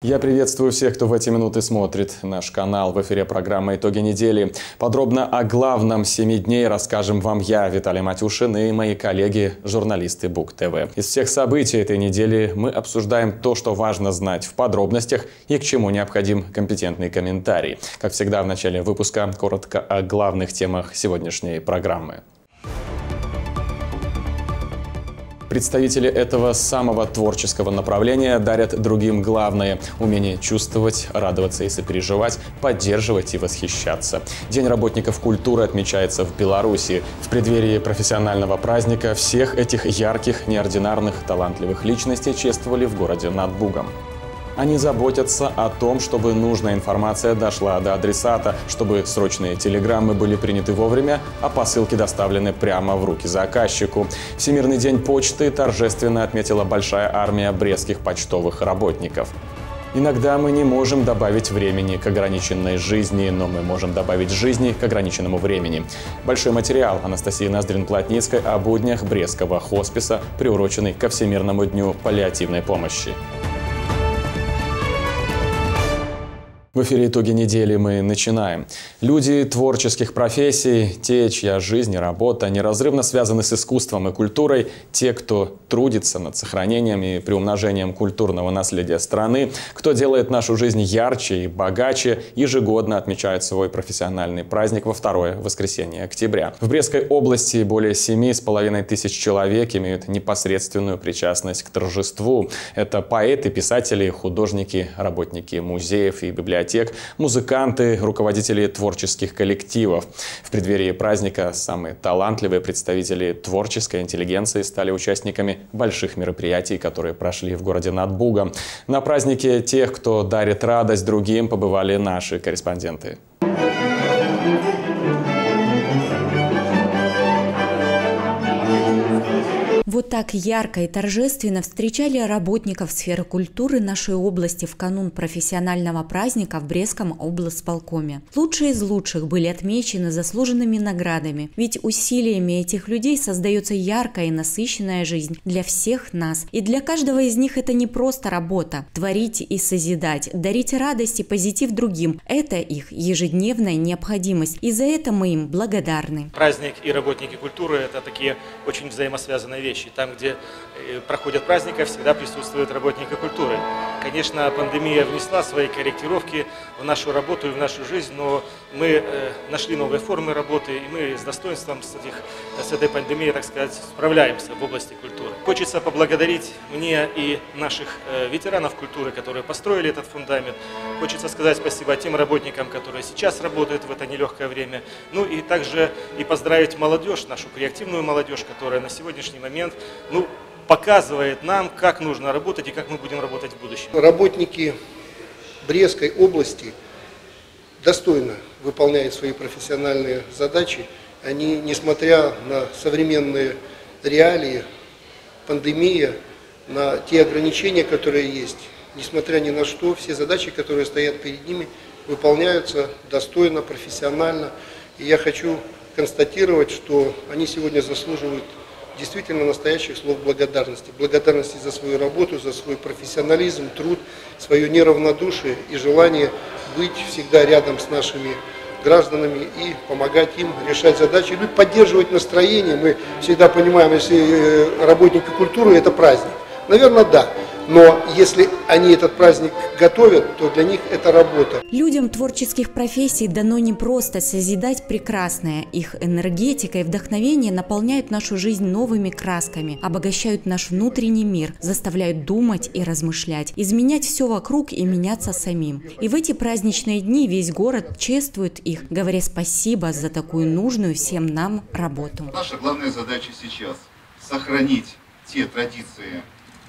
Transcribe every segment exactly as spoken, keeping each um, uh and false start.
Я приветствую всех, кто в эти минуты смотрит наш канал. В эфире программа «Итоги недели». Подробно о главном семи дней расскажем вам я, Виталий Матюшин, и мои коллеги, журналисты Бук ТВ. Из всех событий этой недели мы обсуждаем то, что важно знать в подробностях и к чему необходим компетентный комментарий. Как всегда, в начале выпуска коротко о главных темах сегодняшней программы. Представители этого самого творческого направления дарят другим главное – умение чувствовать, радоваться и сопереживать, поддерживать и восхищаться. День работников культуры отмечается в Беларуси. В преддверии профессионального праздника всех этих ярких, неординарных, талантливых личностей чествовали в городе над Бугом. Они заботятся о том, чтобы нужная информация дошла до адресата, чтобы срочные телеграммы были приняты вовремя, а посылки доставлены прямо в руки заказчику. Всемирный день почты торжественно отметила большая армия брестских почтовых работников. Иногда мы не можем добавить времени к ограниченной жизни, но мы можем добавить жизни к ограниченному времени. Большой материал Анастасии Ноздрин-Плотницкой о буднях брестского хосписа, приуроченный ко Всемирному дню паллиативной помощи. В эфире «Итоги недели» мы начинаем. Люди творческих профессий, те, чья жизнь и работа неразрывно связаны с искусством и культурой, те, кто трудится над сохранением и приумножением культурного наследия страны, кто делает нашу жизнь ярче и богаче, ежегодно отмечают свой профессиональный праздник во второе воскресенье октября. В Брестской области более семи с половиной тысяч человек имеют непосредственную причастность к торжеству. Это поэты, писатели, художники, работники музеев и библиотек, музыканты, руководители творческих коллективов. В преддверии праздника самые талантливые представители творческой интеллигенции стали участниками больших мероприятий, которые прошли в городе над Бугом. На празднике тех, кто дарит радость другим, побывали наши корреспонденты. Вот так ярко и торжественно встречали работников сферы культуры нашей области в канун профессионального праздника в Брестском облсполкоме. Лучшие из лучших были отмечены заслуженными наградами, ведь усилиями этих людей создается яркая и насыщенная жизнь для всех нас. И для каждого из них это не просто работа. Творить и созидать, дарить радость и позитив другим – это их ежедневная необходимость. И за это мы им благодарны. Праздник и работники культуры – это такие очень взаимосвязанные вещи. Там, где проходят праздники, всегда присутствуют работники культуры. Конечно, пандемия внесла свои корректировки в нашу работу и в нашу жизнь, но мы нашли новые формы работы, и мы с достоинством с, этих, с этой пандемией, так сказать, справляемся в области культуры. Хочется поблагодарить мне и наших ветеранов культуры, которые построили этот фундамент. Хочется сказать спасибо тем работникам, которые сейчас работают в это нелегкое время. Ну и также и поздравить молодежь, нашу креативную молодежь, которая на сегодняшний момент ну, показывает нам, как нужно работать и как мы будем работать в будущем. Работники Брестской области достойно выполняют свои профессиональные задачи. Они, несмотря на современные реалии, пандемия, на те ограничения, которые есть, несмотря ни на что, все задачи, которые стоят перед ними, выполняются достойно, профессионально. И я хочу констатировать, что они сегодня заслуживают действительно настоящих слов благодарности. Благодарности за свою работу, за свой профессионализм, труд, свое неравнодушие и желание быть всегда рядом с нашими гражданами и помогать им решать задачи, ну и поддерживать настроение. Мы всегда понимаем, если работники культуры – это праздник. Наверное, да. Но если они этот праздник готовят, то для них это работа. Людям творческих профессий дано не просто созидать прекрасное. Их энергетика и вдохновение наполняют нашу жизнь новыми красками, обогащают наш внутренний мир, заставляют думать и размышлять, изменять все вокруг и меняться самим. И в эти праздничные дни весь город чествует их, говоря спасибо за такую нужную всем нам работу. Наша главная задача сейчас – сохранить те традиции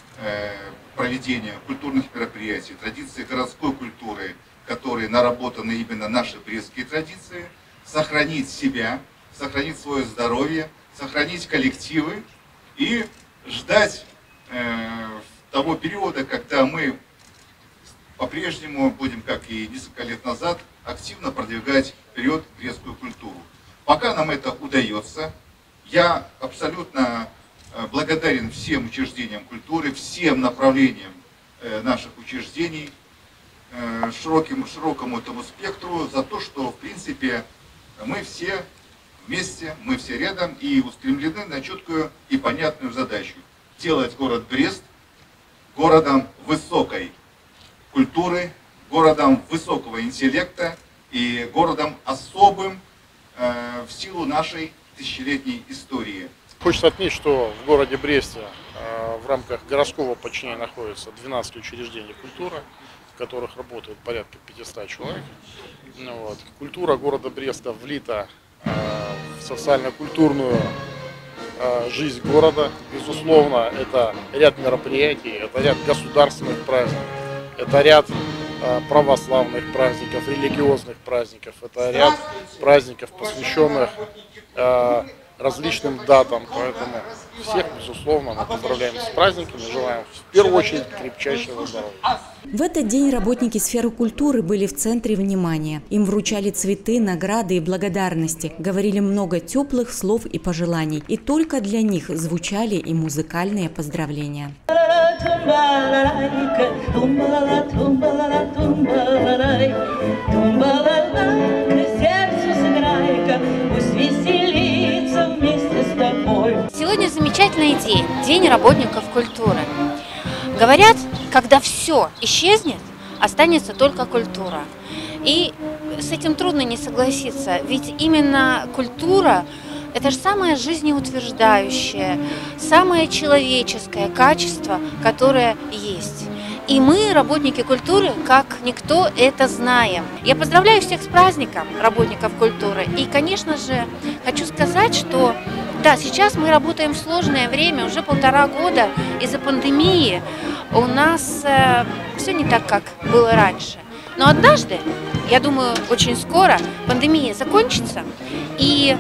проведения культурных мероприятий, традиции городской культуры, которые наработаны именно наши брестские традиции, сохранить себя, сохранить свое здоровье, сохранить коллективы и ждать э, того периода, когда мы по-прежнему будем, как и несколько лет назад, активно продвигать вперед брестскую культуру. Пока нам это удается, я абсолютно благодарен всем учреждениям культуры, всем направлениям наших учреждений, широким, широкому этому спектру за то, что, в принципе, мы все вместе, мы все рядом и устремлены на четкую и понятную задачу – делать город Брест городом высокой культуры, городом высокого интеллекта и городом особым э, в силу нашей тысячелетней истории. Хочется отметить, что в городе Бресте э, в рамках городского подчинения находится двенадцать учреждений культуры, в которых работает порядка пятисот человек. Ну, вот. Культура города Бреста влита э, в социально-культурную э, жизнь города. Безусловно, это ряд мероприятий, это ряд государственных праздников, это ряд э, православных праздников, религиозных праздников, это ряд праздников, посвященных э, различным датам. Поэтому всех, безусловно, мы поздравляем с праздниками, желаем в первую очередь крепчайшего здоровья. В этот день работники сферы культуры были в центре внимания. Им вручали цветы, награды и благодарности, говорили много теплых слов и пожеланий. И только для них звучали и музыкальные поздравления. Сегодня замечательный день, День работников культуры. Говорят, когда все исчезнет, останется только культура. И с этим трудно не согласиться, ведь именно культура – это же самое жизнеутверждающее, самое человеческое качество, которое есть. И мы, работники культуры, как никто это знаем. Я поздравляю всех с праздником работников культуры. И, конечно же, хочу сказать, что да, сейчас мы работаем в сложное время, уже полтора года из-за пандемии у нас э, все не так, как было раньше. Но однажды, я думаю, очень скоро пандемия закончится, и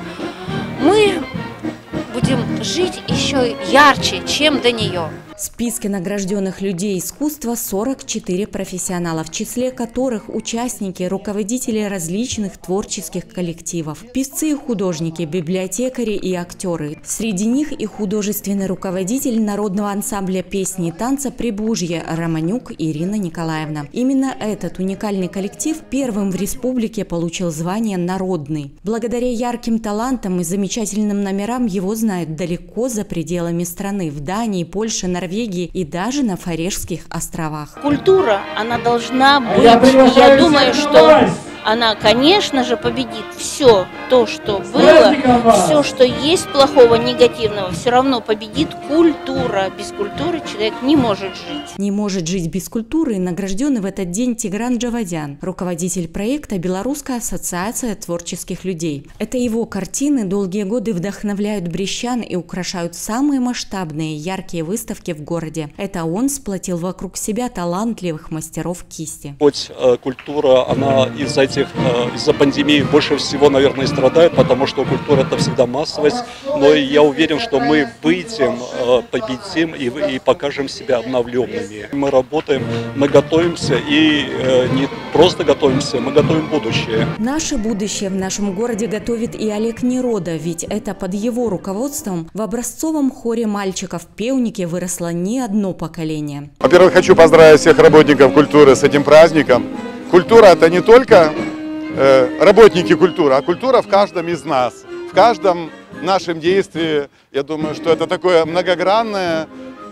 мы будем жить еще ярче, чем до нее. В списке награжденных людей искусства сорок четыре профессионала, в числе которых участники, руководители различных творческих коллективов, певцы и художники, библиотекари и актеры. Среди них и художественный руководитель народного ансамбля песни и танца «Прибужье» Романюк Ирина Николаевна. Именно этот уникальный коллектив первым в республике получил звание «Народный». Благодаря ярким талантам и замечательным номерам его знают далеко за пределами страны, в Дании, Польше, Норвегии и даже на Фарерских островах. Культура, она должна быть, и я думаю, что она, конечно же, победит все то, что было, все, что есть плохого, негативного, все равно победит культура. Без культуры человек не может жить. Не может жить без культуры награжденный в этот день Тигран Джавадян, руководитель проекта «Белорусская ассоциация творческих людей». Это его картины долгие годы вдохновляют брестян и украшают самые масштабные яркие выставки в городе. Это он сплотил вокруг себя талантливых мастеров кисти. Хоть э, культура, она из-за этих, э, из-за пандемии больше всего, наверное, страдает, потому что культура – это всегда массовость, но я уверен, что мы выйдем, э, победим и, и покажем себя обновленными. Мы работаем, мы готовимся и э, не просто готовимся, мы готовим будущее. Наше будущее в нашем городе готовит и Олег Нерода, ведь это под его руководством в образцовом хоре мальчиков Певники выросло не одно поколение. Во-первых, хочу поздравить всех работников культуры с этим праздником. Культура – это не только э, работники культуры, а культура в каждом из нас, в каждом нашем действии. Я думаю, что это такое многогранное,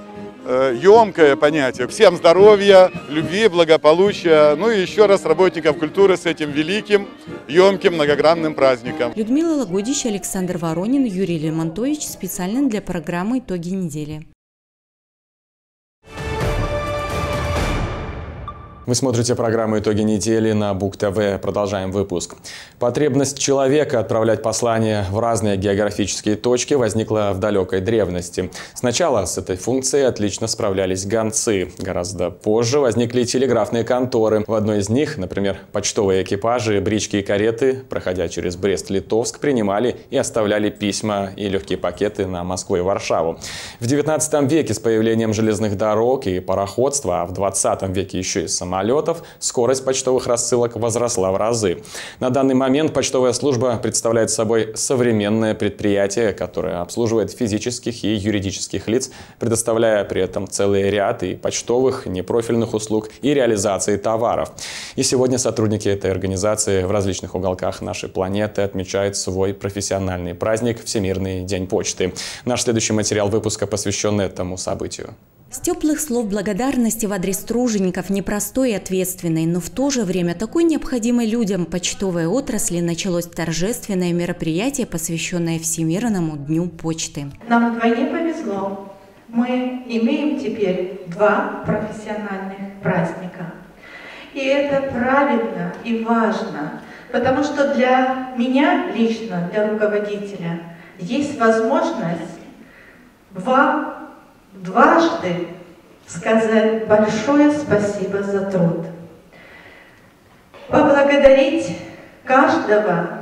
э, емкое понятие. Всем здоровья, любви, благополучия. Ну и еще раз работников культуры с этим великим, емким, многогранным праздником. Людмила Лагодич, Александр Воронин, Юрий Лемонтович. Специально для программы «Итоги недели». Вы смотрите программу «Итоги недели» на БугТВ. Продолжаем выпуск. Потребность человека отправлять послания в разные географические точки возникла в далекой древности. Сначала с этой функцией отлично справлялись гонцы. Гораздо позже возникли телеграфные конторы. В одной из них, например, почтовые экипажи, брички и кареты, проходя через Брест-Литовск, принимали и оставляли письма и легкие пакеты на Москву и Варшаву. В девятнадцатом веке с появлением железных дорог и пароходства, а в двадцатом веке еще и самолетов, самолетов, скорость почтовых рассылок возросла в разы. На данный момент почтовая служба представляет собой современное предприятие, которое обслуживает физических и юридических лиц, предоставляя при этом целый ряд и почтовых, непрофильных услуг и реализации товаров. И сегодня сотрудники этой организации в различных уголках нашей планеты отмечают свой профессиональный праздник Всемирный день почты. Наш следующий материал выпуска посвящен этому событию. С теплых слов благодарности в адрес тружеников непростой и ответственной, но в то же время такой необходимой людям почтовой отрасли началось торжественное мероприятие, посвященное Всемирному дню почты. Нам вдвойне повезло. Мы имеем теперь два профессиональных праздника. И это правильно и важно, потому что для меня лично, для руководителя, есть возможность вам дважды сказать большое спасибо за труд. Поблагодарить каждого,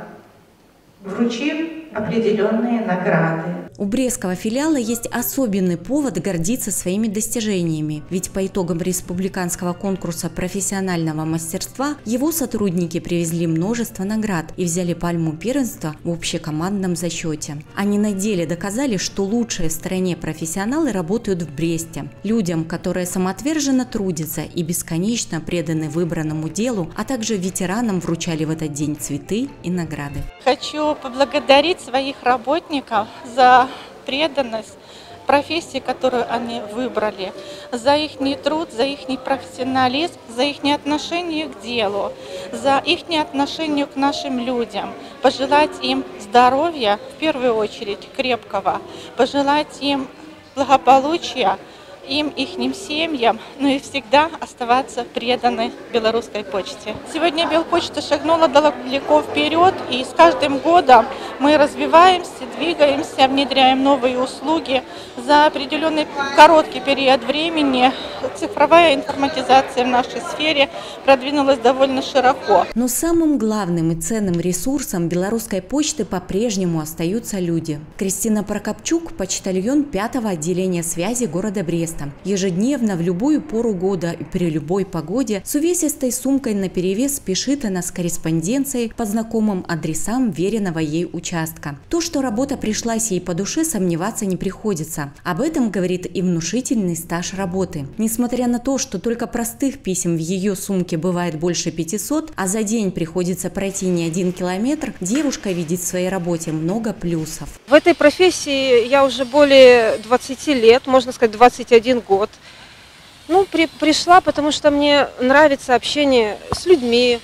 вручив определенные награды. У Брестского филиала есть особенный повод гордиться своими достижениями, ведь по итогам республиканского конкурса профессионального мастерства его сотрудники привезли множество наград и взяли пальму первенства в общекомандном зачете. Они на деле доказали, что лучшие в стране профессионалы работают в Бресте. Людям, которые самоотверженно трудятся и бесконечно преданы выбранному делу, а также ветеранам вручали в этот день цветы и награды. Хочу поблагодарить своих работников за преданность профессии, которую они выбрали, за их труд, за их профессионализм, за их отношение к делу, за их отношение к нашим людям. Пожелать им здоровья, в первую очередь крепкого, пожелать им благополучия, им, ихним семьям, но и всегда оставаться преданы белорусской почте. Сегодня Белпочта шагнула далеко вперед, и с каждым годом мы развиваемся, двигаемся, внедряем новые услуги. За определенный короткий период времени цифровая информатизация в нашей сфере продвинулась довольно широко. Но самым главным и ценным ресурсом белорусской почты по-прежнему остаются люди. Кристина Прокопчук – почтальон пятого отделения связи города Бреста. Ежедневно, в любую пору года и при любой погоде с увесистой сумкой наперевес спешит она с корреспонденцией по знакомым адресам веренного ей участка. То, что работа пришлась ей по душе, сомневаться не приходится. Об этом говорит и внушительный стаж работы. Несмотря на то, что только простых писем в ее сумке бывает больше пятисот, а за день приходится пройти не один километр, девушка видит в своей работе много плюсов. В этой профессии я уже более двадцати лет, можно сказать двадцать один год. Ну, при, пришла, потому что мне нравится общение с людьми,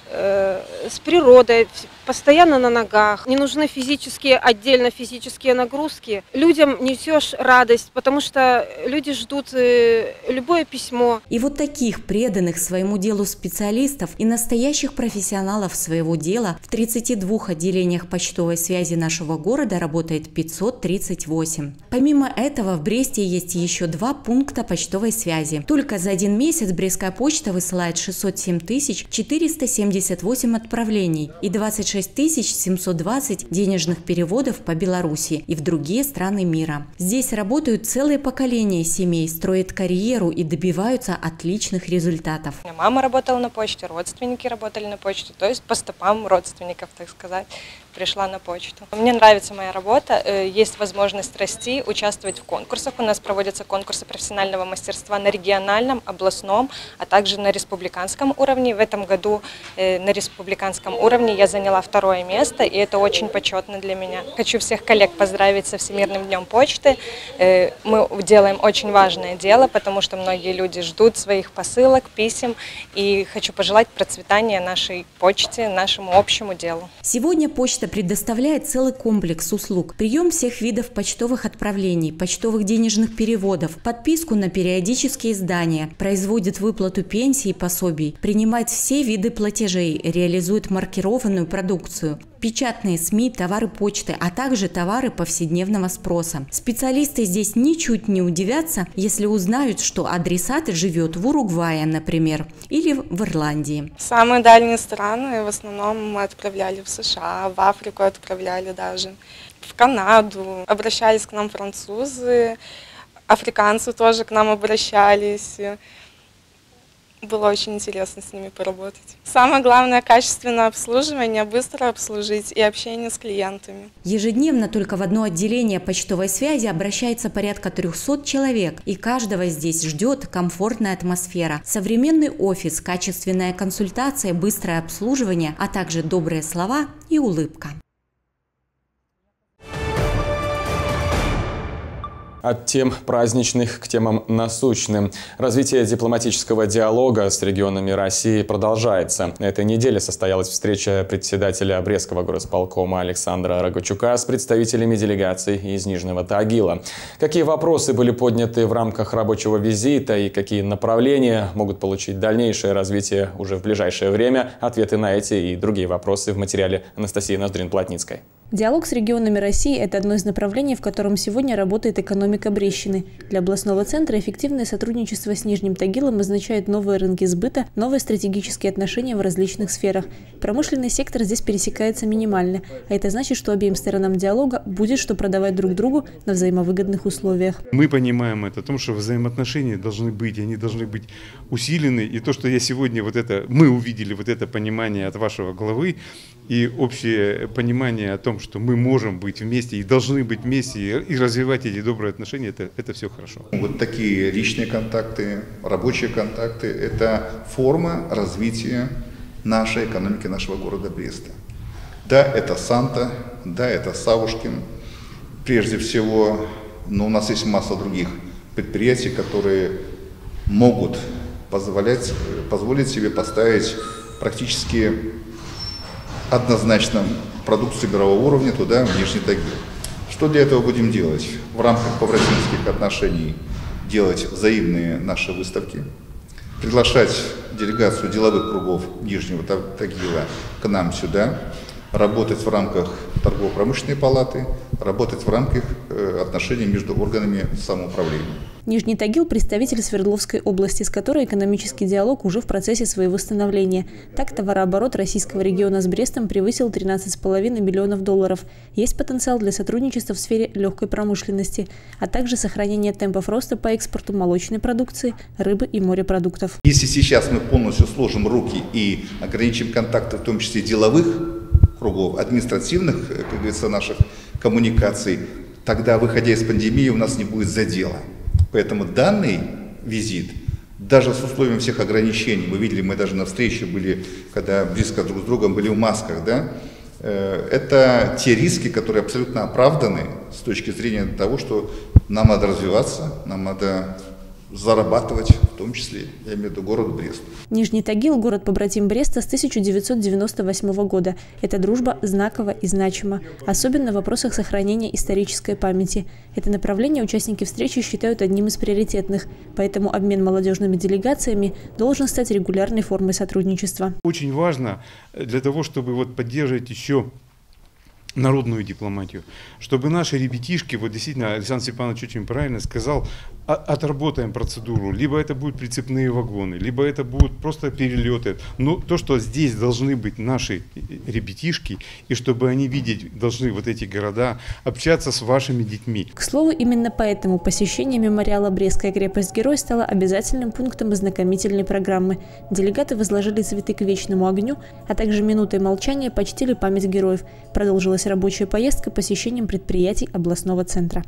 э, с природой, постоянно на ногах. Не нужны физические, отдельно физические нагрузки. Людям несешь радость, потому что люди ждут э, любое письмо. И вот таких преданных своему делу специалистов и настоящих профессионалов своего дела в тридцати двух отделениях почтовой связи нашего города работает пятьсот тридцать восемь. Помимо этого, в Бресте есть еще два пункта почтовой связи. Только за один месяц Брестская почта высылает шестьсот семь тысяч четыреста семьдесят восемь отправлений и двадцать шесть тысяч семьсот двадцать денежных переводов по Беларуси и в другие страны мира. Здесь работают целые поколения семей, строят карьеру и добиваются отличных результатов. Мама работала на почте, родственники работали на почте, то есть по стопам родственников, так сказать, пришла на почту. Мне нравится моя работа, есть возможность расти, участвовать в конкурсах. У нас проводятся конкурсы профессионального мастерства на региональном, областном, а также на республиканском уровне. В этом году на республиканском уровне я заняла второе место, и это очень почетно для меня. Хочу всех коллег поздравить со Всемирным днем почты. Мы делаем очень важное дело, потому что многие люди ждут своих посылок, писем, и хочу пожелать процветания нашей почте, нашему общему делу. Сегодня почта предоставляет целый комплекс услуг. Прием всех видов почтовых отправлений, почтовых денежных переводов, подписку на периодические издания, производит выплату пенсий и пособий, принимает все виды платежей, реализует маркированную продукцию, печатные СМИ, товары почты, а также товары повседневного спроса. Специалисты здесь ничуть не удивятся, если узнают, что адресат живет в Уругвае, например, или в Ирландии. Самые дальние страны в основном мы отправляли в США, в Африку отправляли даже, в Канаду. Обращались к нам французы, африканцы тоже к нам обращались. было очень интересно с ними поработать. Самое главное – качественное обслуживание, быстро обслужить и общение с клиентами. Ежедневно только в одно отделение почтовой связи обращается порядка трёхсот человек, и каждого здесь ждет комфортная атмосфера, современный офис, качественная консультация, быстрое обслуживание, а также добрые слова и улыбка. От тем праздничных к темам насущным. Развитие дипломатического диалога с регионами России продолжается. На этой неделе состоялась встреча председателя Брестского горосполкома Александра Рогачука с представителями делегаций из Нижнего Тагила. Какие вопросы были подняты в рамках рабочего визита и какие направления могут получить дальнейшее развитие уже в ближайшее время? Ответы на эти и другие вопросы в материале Анастасии Ноздрин-Плотницкой. Диалог с регионами России – это одно из направлений, в котором сегодня работает экономика Брестщины. Для областного центра эффективное сотрудничество с Нижним Тагилом означает новые рынки сбыта, новые стратегические отношения в различных сферах. Промышленный сектор здесь пересекается минимально, а это значит, что обеим сторонам диалога будет что продавать друг другу на взаимовыгодных условиях. Мы понимаем это, о том, что взаимоотношения должны быть, они должны быть усилены. И то, что я сегодня вот это, мы увидели вот это понимание от вашего главы и общее понимание о том, что мы можем быть вместе и должны быть вместе и развивать эти добрые отношения, это, это все хорошо. Вот такие личные контакты, рабочие контакты – это форма развития нашей экономики, нашего города Бреста. Да, это Санта, да, это Савушкин. Прежде всего, но у нас есть масса других предприятий, которые могут позволять, позволить себе поставить практически однозначно продукцию мирового уровня туда, в Нижний Тагил. Что для этого будем делать? В рамках побратимских отношений делать взаимные наши выставки, приглашать делегацию деловых кругов Нижнего Тагила к нам сюда, работать в рамках торгово-промышленной палаты, работать в рамках отношений между органами самоуправления. Нижний Тагил – представитель Свердловской области, с которой экономический диалог уже в процессе своего становления. Так, товарооборот российского региона с Брестом превысил тринадцать с половиной миллионов долларов. Есть потенциал для сотрудничества в сфере легкой промышленности, а также сохранения темпов роста по экспорту молочной продукции, рыбы и морепродуктов. Если сейчас мы полностью сложим руки и ограничим контакты, в том числе деловых кругов, административных, как говорится, наших коммуникаций, тогда, выходя из пандемии, у нас не будет задела. Поэтому данный визит, даже с условием всех ограничений, мы видели, мы даже на встрече были, когда близко друг с другом были в масках, да, э, это те риски, которые абсолютно оправданы с точки зрения того, что нам надо развиваться, нам надо зарабатывать, в том числе, я имею в виду город Брест. Нижний Тагил – город-побратим Бреста с тысяча девятьсот девяносто восьмого года. Эта дружба знакова и значима, особенно в вопросах сохранения исторической памяти. Это направление участники встречи считают одним из приоритетных, поэтому обмен молодежными делегациями должен стать регулярной формой сотрудничества. Очень важно для того, чтобы вот поддерживать еще народную дипломатию, чтобы наши ребятишки, вот действительно Александр Степанович очень правильно сказал, отработаем процедуру, либо это будут прицепные вагоны, либо это будут просто перелеты, но то, что здесь должны быть наши ребятишки, и чтобы они видеть должны вот эти города, общаться с вашими детьми. К слову, именно поэтому посещение мемориала «Брестская крепость-герой» стало обязательным пунктом ознакомительной программы. Делегаты возложили цветы к вечному огню, а также минутой молчания почтили память героев. Продолжилась рабочая поездка посещением предприятий областного центра.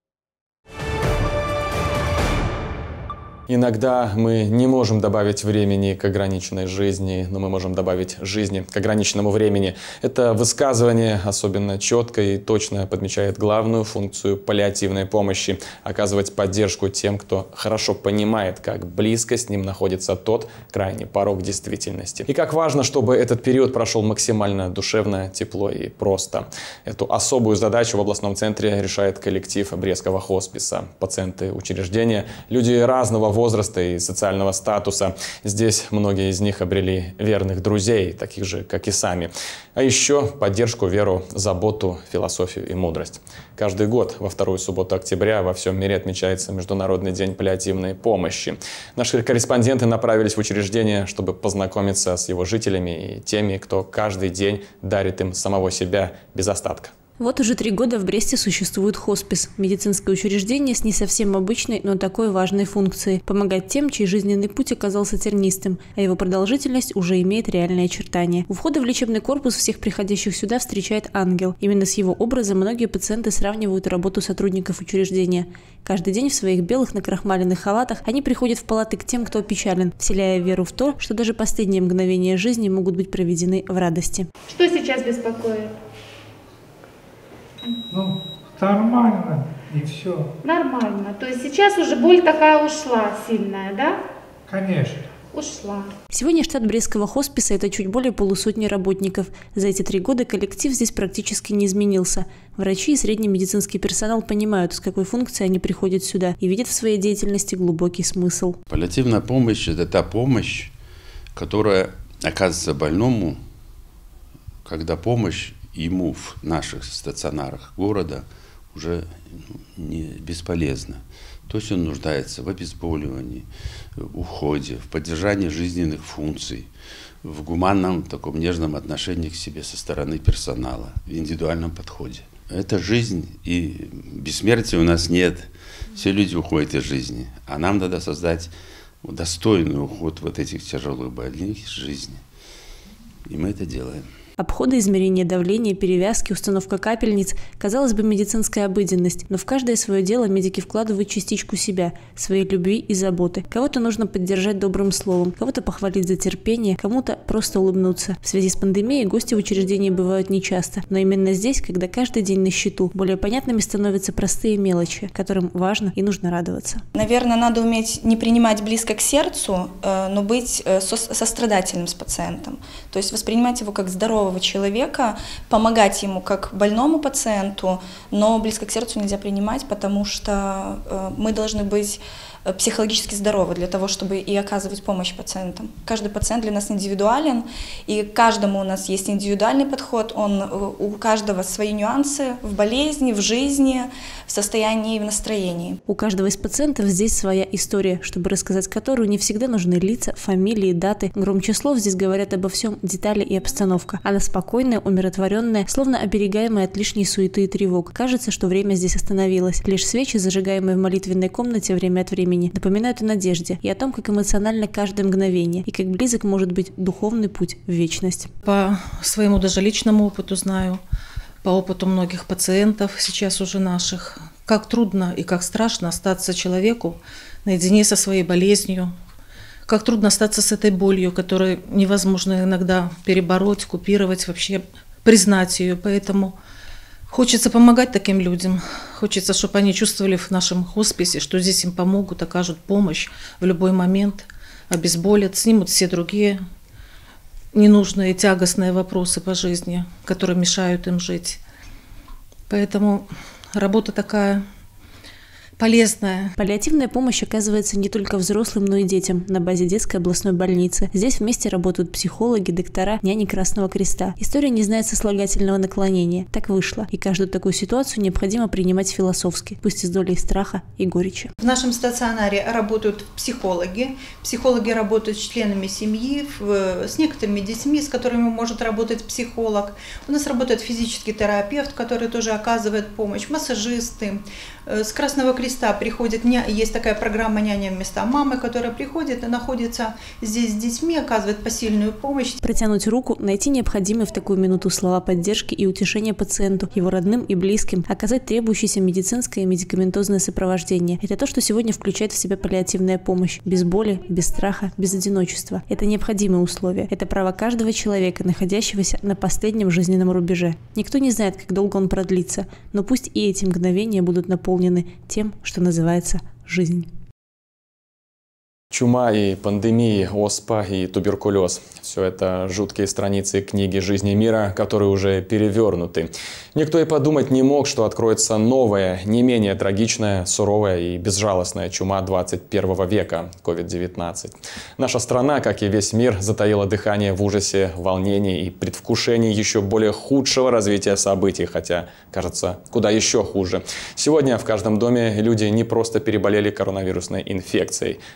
Иногда мы не можем добавить времени к ограниченной жизни, но мы можем добавить жизни к ограниченному времени. Это высказывание особенно четко и точно подмечает главную функцию паллиативной помощи – оказывать поддержку тем, кто хорошо понимает, как близко с ним находится тот крайний порог действительности. И как важно, чтобы этот период прошел максимально душевно, тепло и просто. Эту особую задачу в областном центре решает коллектив Брестского хосписа. Пациенты учреждения, люди разного возраста и социального статуса. Здесь многие из них обрели верных друзей, таких же, как и сами. А еще поддержку, веру, заботу, философию и мудрость. Каждый год во вторую субботу октября во всем мире отмечается Международный день паллиативной помощи. Наши корреспонденты направились в учреждение, чтобы познакомиться с его жителями и теми, кто каждый день дарит им самого себя без остатка. Вот уже три года в Бресте существует хоспис – медицинское учреждение с не совсем обычной, но такой важной функцией – помогать тем, чей жизненный путь оказался тернистым, а его продолжительность уже имеет реальные очертания. У входа в лечебный корпус всех приходящих сюда встречает ангел. Именно с его образом многие пациенты сравнивают работу сотрудников учреждения. Каждый день в своих белых накрахмаленных халатах они приходят в палаты к тем, кто опечален, вселяя веру в то, что даже последние мгновения жизни могут быть проведены в радости. Что сейчас беспокоит? Ну, нормально, и все. Нормально. То есть сейчас уже боль такая ушла сильная, да? Конечно. Ушла. Сегодня штат Брестского хосписа – это чуть более полусотни работников. За эти три года коллектив здесь практически не изменился. Врачи и средний медицинский персонал понимают, с какой функцией они приходят сюда, и видят в своей деятельности глубокий смысл. Паллиативная помощь – это та помощь, которая оказывается больному, когда помощь ему в наших стационарах города уже не бесполезна. То есть он нуждается в обезболивании, в уходе, в поддержании жизненных функций, в гуманном, таком нежном отношении к себе со стороны персонала, в индивидуальном подходе. Это жизнь, и бессмертия у нас нет. Все люди уходят из жизни, а нам надо создать достойный уход вот этих тяжелых больных из жизни. И мы это делаем. Обходы, измерение давления, перевязки, установка капельниц – казалось бы, медицинская обыденность, но в каждое свое дело медики вкладывают частичку себя, своей любви и заботы. Кого-то нужно поддержать добрым словом, кого-то похвалить за терпение, кому-то просто улыбнуться. В связи с пандемией гости в учреждении бывают нечасто, но именно здесь, когда каждый день на счету, более понятными становятся простые мелочи, которым важно и нужно радоваться. Наверное, надо уметь не принимать близко к сердцу, но быть сострадательным с пациентом, то есть воспринимать его как здорового человека, помогать ему как больному пациенту, но близко к сердцу нельзя принимать, потому что э, мы должны быть психологически здоровы для того, чтобы и оказывать помощь пациентам. Каждый пациент для нас индивидуален, и каждому у нас есть индивидуальный подход, он, у каждого свои нюансы в болезни, в жизни, в состоянии и в настроении. У каждого из пациентов здесь своя история, чтобы рассказать которую не всегда нужны лица, фамилии, даты. Громче слов здесь говорят обо всем детали и обстановка. Она спокойная, умиротворенная, словно оберегаемая от лишней суеты и тревог. Кажется, что время здесь остановилось. Лишь свечи, зажигаемые в молитвенной комнате время от времени, напоминают о надежде и о том, как эмоционально каждое мгновение и как близок может быть духовный путь в вечность. По своему даже личному опыту знаю, по опыту многих пациентов, сейчас уже наших, как трудно и как страшно остаться человеку наедине со своей болезнью, как трудно остаться с этой болью, которую невозможно иногда перебороть, купировать, вообще признать ее. Поэтому хочется помогать таким людям, хочется, чтобы они чувствовали в нашем хосписе, что здесь им помогут, окажут помощь в любой момент, обезболят, снимут все другие ненужные, тягостные вопросы по жизни, которые мешают им жить. Поэтому работа такая полезная. Паллиативная помощь оказывается не только взрослым, но и детям на базе детской областной больницы. Здесь вместе работают психологи, доктора, няни Красного Креста. История не знает сослагательного наклонения. Так вышло. И каждую такую ситуацию необходимо принимать философски, пусть и с долей страха и горечи. В нашем стационаре работают психологи. Психологи работают с членами семьи, с некоторыми детьми, с которыми может работать психолог. У нас работает физический терапевт, который тоже оказывает помощь, массажисты. С Красного Креста приходит, есть такая программа «Няня вместо мамы», которая приходит и находится здесь с детьми, оказывает посильную помощь. Протянуть руку, найти необходимые в такую минуту слова поддержки и утешения пациенту, его родным и близким, оказать требующееся медицинское и медикаментозное сопровождение. Это то, что сегодня включает в себя паллиативная помощь. Без боли, без страха, без одиночества. Это необходимые условия. Это право каждого человека, находящегося на последнем жизненном рубеже. Никто не знает, как долго он продлится, но пусть и эти мгновения будут наполнены тем, что называется жизнь. Чума и пандемии, оспа и туберкулез – все это жуткие страницы книги жизни мира, которые уже перевернуты. Никто и подумать не мог, что откроется новая, не менее трагичная, суровая и безжалостная чума двадцать первого века – ковид девятнадцать. Наша страна, как и весь мир, затаила дыхание в ужасе, волнении и предвкушении еще более худшего развития событий, хотя, кажется, куда еще хуже. Сегодня в каждом доме люди не просто переболели коронавирусной инфекцией. Многие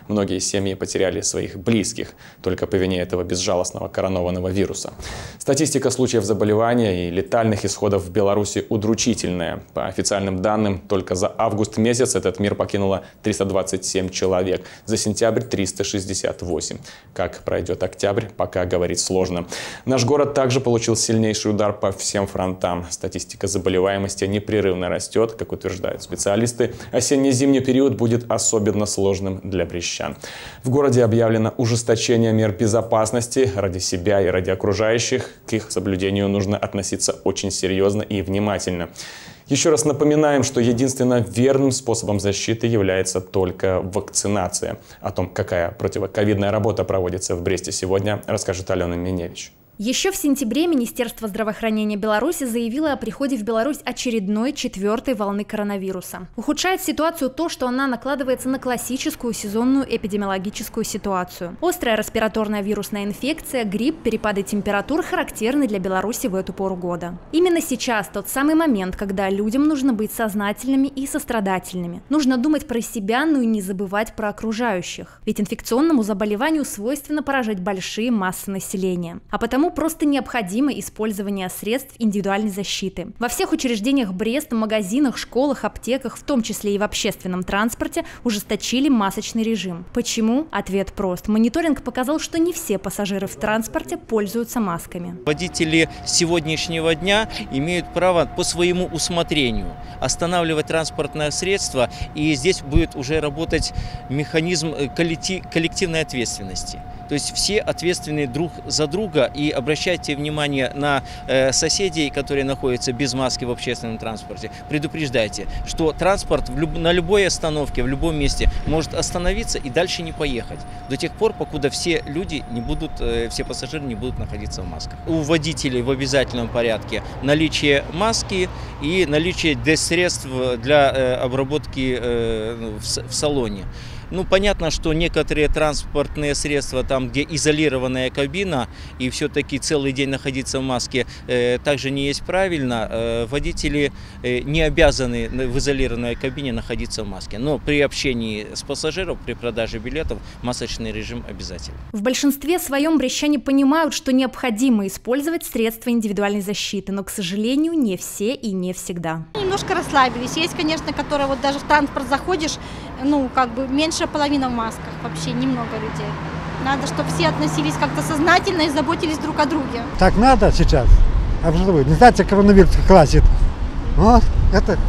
семьи потеряли своих близких только по вине этого безжалостного коронованного вируса. Статистика случаев заболевания и летальных исходов в Беларуси удручительная. По официальным данным, только за август месяц этот мир покинуло триста двадцать семь человек, за сентябрь триста шестьдесят восемь. Как пройдет октябрь, пока говорить сложно. Наш город также получил сильнейший удар по всем фронтам. Статистика заболеваемости непрерывно растет, как утверждают специалисты. Осенне-зимний период будет особенно сложным для брестчан. В городе объявлено ужесточение мер безопасности ради себя и ради окружающих. К их соблюдению нужно относиться очень серьезно и внимательно. Еще раз напоминаем, что единственно верным способом защиты является только вакцинация. О том, какая противоковидная работа проводится в Бресте сегодня, расскажет Алена Миневич. Еще в сентябре Министерство здравоохранения Беларуси заявило о приходе в Беларусь очередной четвертой волны коронавируса. Ухудшает ситуацию то, что она накладывается на классическую сезонную эпидемиологическую ситуацию. Острая респираторная вирусная инфекция, грипп, перепады температур характерны для Беларуси в эту пору года. Именно сейчас тот самый момент, когда людям нужно быть сознательными и сострадательными. Нужно думать про себя, но и не забывать про окружающих. Ведь инфекционному заболеванию свойственно поражать большие массы населения. А потому просто необходимо использование средств индивидуальной защиты. Во всех учреждениях Бреста, магазинах, школах, аптеках, в том числе и в общественном транспорте, ужесточили масочный режим. Почему? Ответ прост. Мониторинг показал, что не все пассажиры в транспорте пользуются масками. Водители сегодняшнего дня имеют право по своему усмотрению останавливать транспортное средство, и здесь будет уже работать механизм коллективной ответственности. То есть все ответственны друг за друга, и обращайте внимание на э, соседей, которые находятся без маски в общественном транспорте. Предупреждайте, что транспорт в люб... на любой остановке, в любом месте может остановиться и дальше не поехать. До тех пор, покуда все люди не будут, э, все пассажиры не будут находиться в масках. У водителей в обязательном порядке наличие маски и наличие средств для э, обработки э, в, в салоне. Ну, понятно, что некоторые транспортные средства, там, где изолированная кабина, и все-таки целый день находиться в маске, э, также не есть правильно. Э, водители э, не обязаны в изолированной кабине находиться в маске. Но при общении с пассажиром, при продаже билетов, масочный режим обязательно. В большинстве своем брестчане понимают, что необходимо использовать средства индивидуальной защиты, но, к сожалению, не все и не всегда. Немножко расслабились. Есть, конечно, которые вот даже в транспорт заходишь, ну, как бы меньше половины в масках, вообще немного людей. Надо, чтобы все относились как-то сознательно и заботились друг о друге. Так надо сейчас. А что вы, не знаете, коронавирус классит? Вот, это...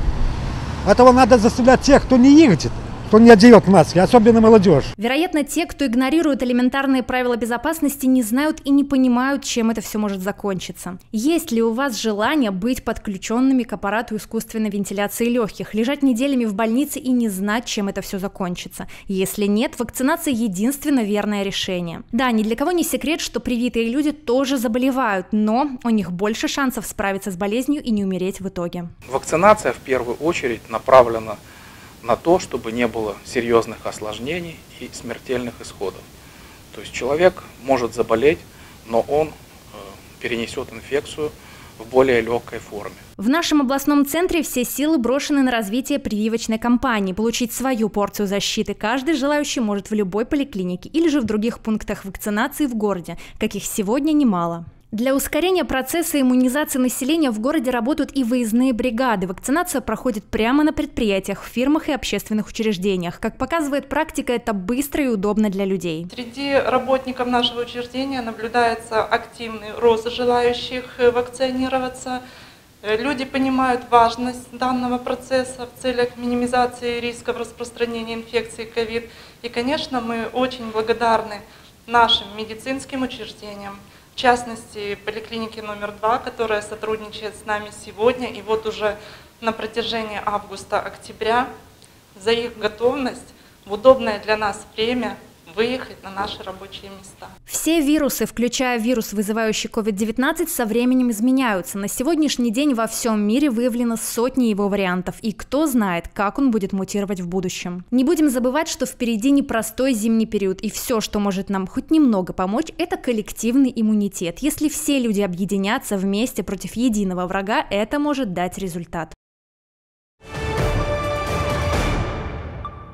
Этого надо заставлять тех, кто не едет, кто не одевает маски, особенно молодежь. Вероятно, те, кто игнорирует элементарные правила безопасности, не знают и не понимают, чем это все может закончиться. Есть ли у вас желание быть подключенными к аппарату искусственной вентиляции легких, лежать неделями в больнице и не знать, чем это все закончится? Если нет, вакцинация — единственно верное решение. Да, ни для кого не секрет, что привитые люди тоже заболевают, но у них больше шансов справиться с болезнью и не умереть в итоге. Вакцинация в первую очередь направлена на то, чтобы не было серьезных осложнений и смертельных исходов. То есть человек может заболеть, но он э, перенесет инфекцию в более легкой форме. В нашем областном центре все силы брошены на развитие прививочной кампании. Получить свою порцию защиты каждый желающий может в любой поликлинике или же в других пунктах вакцинации в городе, каких сегодня немало. Для ускорения процесса иммунизации населения в городе работают и выездные бригады. Вакцинация проходит прямо на предприятиях, фирмах и общественных учреждениях. Как показывает практика, это быстро и удобно для людей. Среди работников нашего учреждения наблюдается активный рост желающих вакцинироваться. Люди понимают важность данного процесса в целях минимизации рисков распространения инфекции ковид. И, конечно, мы очень благодарны нашим медицинским учреждениям, в частности, поликлинике номер два, которая сотрудничает с нами сегодня и вот уже на протяжении августа-октября, за их готовность в удобное для нас время выехать на наши рабочие места. Все вирусы, включая вирус, вызывающий ковид девятнадцать, со временем изменяются. На сегодняшний день во всем мире выявлено сотни его вариантов, и кто знает, как он будет мутировать в будущем. Не будем забывать, что впереди непростой зимний период, и все, что может нам хоть немного помочь, это коллективный иммунитет. Если все люди объединятся вместе против единого врага, это может дать результат.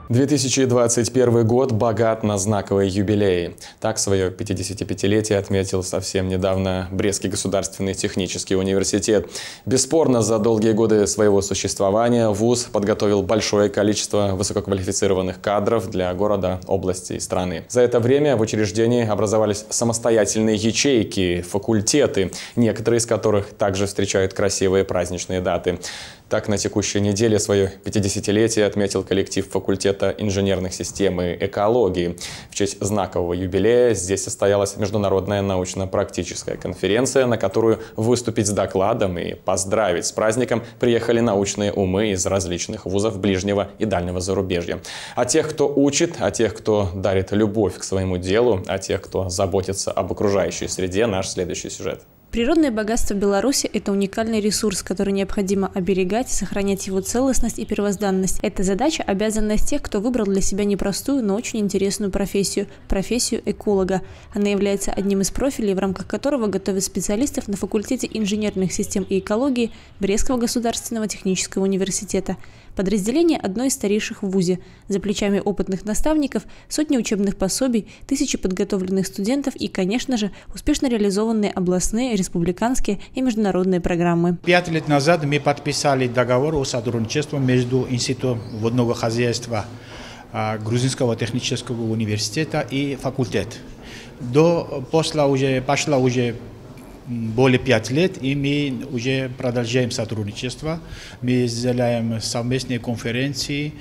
две тысячи двадцать первый год богат на знаковые юбилеи. Так свое пятидесятипятилетие отметил совсем недавно Брестский государственный технический университет. Бесспорно, за долгие годы своего существования вуз подготовил большое количество высококвалифицированных кадров для города, области и страны. За это время в учреждении образовались самостоятельные ячейки, факультеты, некоторые из которых также встречают красивые праздничные даты. Так, на текущей неделе свое пятидесятилетие отметил коллектив факультета инженерных систем и экологии. В честь знакового юбилея здесь состоялась международная научно-практическая конференция, на которую выступить с докладом и поздравить с праздником приехали научные умы из различных вузов ближнего и дальнего зарубежья. О тех, кто учит, о тех, кто дарит любовь к своему делу, о тех, кто заботится об окружающей среде, наш следующий сюжет. Природное богатство Беларуси – это уникальный ресурс, который необходимо оберегать, сохранять его целостность и первозданность. Эта задача – обязанность тех, кто выбрал для себя непростую, но очень интересную профессию – профессию эколога. Она является одним из профилей, в рамках которого готовят специалистов на факультете инженерных систем и экологии Брестского государственного технического университета. Подразделение одно из старейших в вузе. За плечами опытных наставников, сотни учебных пособий, тысячи подготовленных студентов и, конечно же, успешно реализованные областные, республиканские и международные программы. Пять лет назад мы подписали договор о сотрудничестве между Институтом водного хозяйства Грузинского технического университета и факультет. До, после уже, пошло уже более пяти лет, и мы уже продолжаем сотрудничество. Мы сделаем совместные конференции,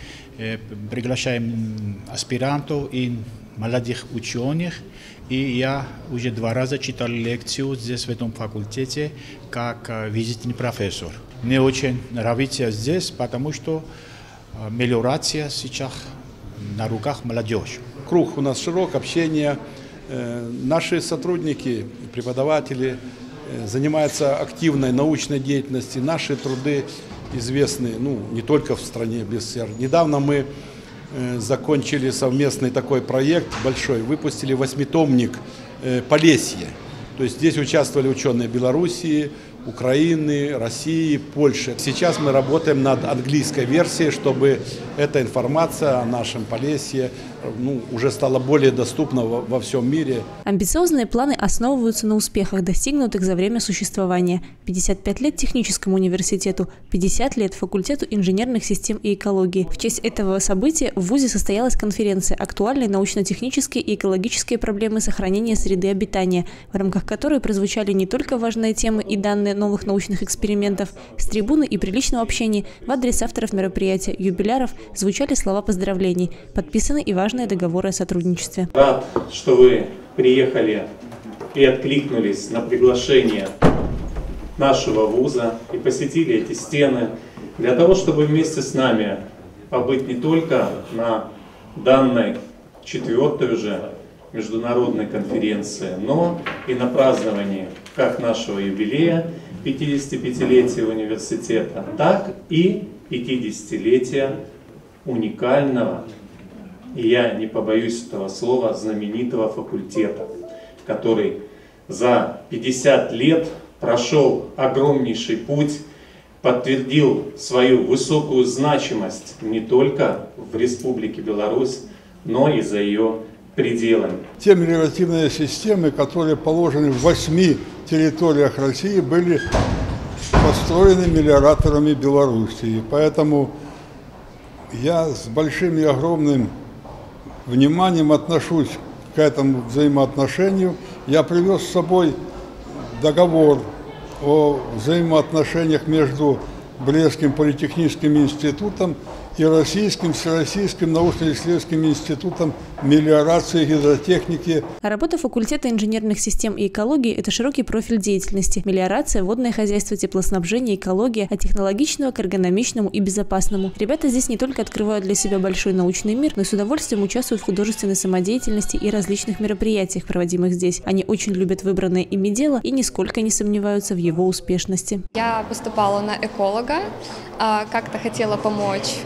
приглашаем аспирантов и молодых ученых. И я уже два раза читал лекцию здесь, в этом факультете, как визитный профессор. Мне очень нравится здесь, потому что мелиорация сейчас на руках молодежи. Круг у нас широк, общение. Наши сотрудники, преподаватели занимаются активной научной деятельностью. Наши труды известны, ну, не только в стране БССР. Недавно мы закончили совместный такой проект большой, выпустили восьмитомник Полесье. То есть здесь участвовали ученые Белоруссии, Украины, России, Польши. Сейчас мы работаем над английской версией, чтобы эта информация о нашем Полесье ну, уже стала более доступна во, во всем мире. Амбициозные планы основываются на успехах, достигнутых за время существования. пятьдесят пять лет техническому университету, пятьдесят лет факультету инженерных систем и экологии. В честь этого события в вузе состоялась конференция «Актуальные научно-технические и экологические проблемы сохранения среды обитания», в рамках которой прозвучали не только важные темы и данные новых научных экспериментов. С трибуны и приличного общения в адрес авторов мероприятия, юбиляров, звучали слова поздравлений. Подписаны и важные договоры о сотрудничестве. Рад, что вы приехали и откликнулись на приглашение нашего вуза и посетили эти стены для того, чтобы вместе с нами побыть не только на данной четвертой уже международной конференции, но и на праздновании как нашего юбилея пятидесятипятилетия университета, так и пятидесятилетия уникального, и я не побоюсь этого слова, знаменитого факультета, который за пятьдесят лет прошел огромнейший путь, подтвердил свою высокую значимость не только в Республике Беларусь, но и за ее пределами. Те мелиоративные системы, которые положены в восьми территориях России, были построены мелиораторами Белоруссии. Поэтому я с большим и огромным вниманием отношусь к этому взаимоотношению. Я привез с собой договор о взаимоотношениях между Брестским политехническим институтом и Российским Всероссийским научно-исследовательским институтом мелиорации и гидротехники. Работа факультета инженерных систем и экологии – это широкий профиль деятельности. Мелиорация, водное хозяйство, теплоснабжение, экология, от технологичного к эргономичному и безопасному. Ребята здесь не только открывают для себя большой научный мир, но и с удовольствием участвуют в художественной самодеятельности и различных мероприятиях, проводимых здесь. Они очень любят выбранное ими дело и нисколько не сомневаются в его успешности. Я поступала на эколога, как-то хотела помочь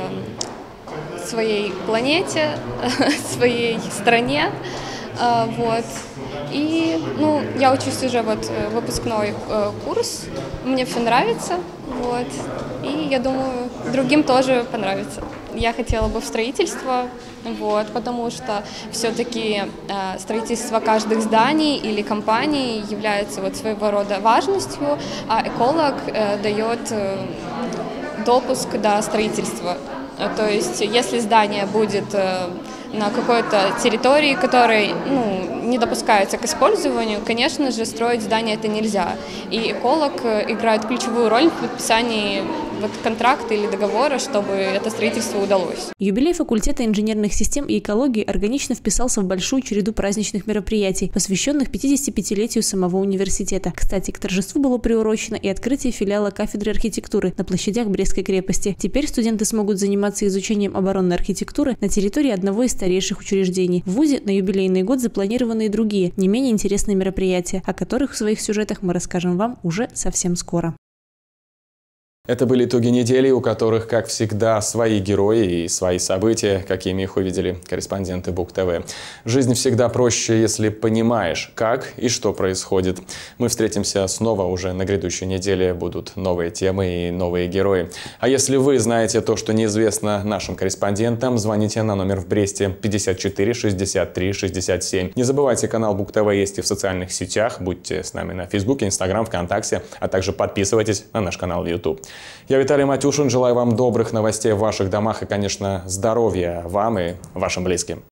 своей планете, своей стране, вот. И, ну, я учусь уже вот выпускной курс, мне все нравится, вот. И я думаю, другим тоже понравится. я хотела бы в строительство, вот, потому что все-таки э, строительство каждых зданий или компаний является вот своего рода важностью, а эколог э, дает э, допуск до строительства. То есть, если здание будет э, на какой-то территории, которой ну, не допускается к использованию, конечно же, строить здание это нельзя. И эколог играет ключевую роль в подписании вот контракта или договора, чтобы это строительство удалось. Юбилей факультета инженерных систем и экологии органично вписался в большую череду праздничных мероприятий, посвященных пятидесятипятилетию самого университета. Кстати, к торжеству было приурочено и открытие филиала кафедры архитектуры на площадях Брестской крепости. Теперь студенты смогут заниматься изучением оборонной архитектуры на территории одного из старейших учреждений. В вузе на юбилейный год запланированы и другие, не менее интересные мероприятия, о которых в своих сюжетах мы расскажем вам уже совсем скоро. Это были итоги недели, у которых, как всегда, свои герои и свои события, какими их увидели корреспонденты БугТВ. Жизнь всегда проще, если понимаешь, как и что происходит. Мы встретимся снова уже на грядущей неделе. Будут новые темы и новые герои. А если вы знаете то, что неизвестно нашим корреспондентам, звоните на номер в Бресте пятьдесят четыре шестьдесят три шестьдесят семь. Не забывайте, канал БугТВ есть и в социальных сетях. Будьте с нами на Фейсбуке, Инстаграм, ВКонтакте, а также подписывайтесь на наш канал в Ютуб. Я Виталий Матюшин. Желаю вам добрых новостей в ваших домах и, конечно, здоровья вам и вашим близким.